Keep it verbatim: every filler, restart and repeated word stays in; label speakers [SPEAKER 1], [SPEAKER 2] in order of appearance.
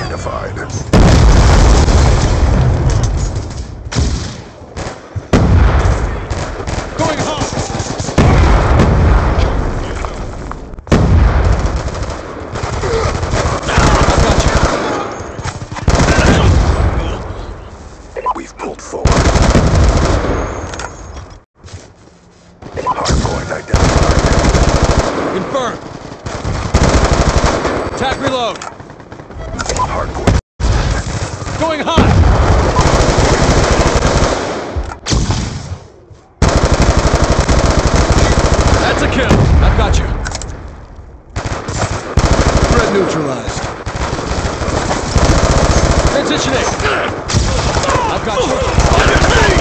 [SPEAKER 1] identified.
[SPEAKER 2] Going home!
[SPEAKER 1] We've pulled forward. Hardpoint identified.
[SPEAKER 2] Confirmed. Attack reload.
[SPEAKER 1] Hardpoint.
[SPEAKER 2] Going hot. That's a kill. I've got you. Threat neutralized. Transitioning. I've got you.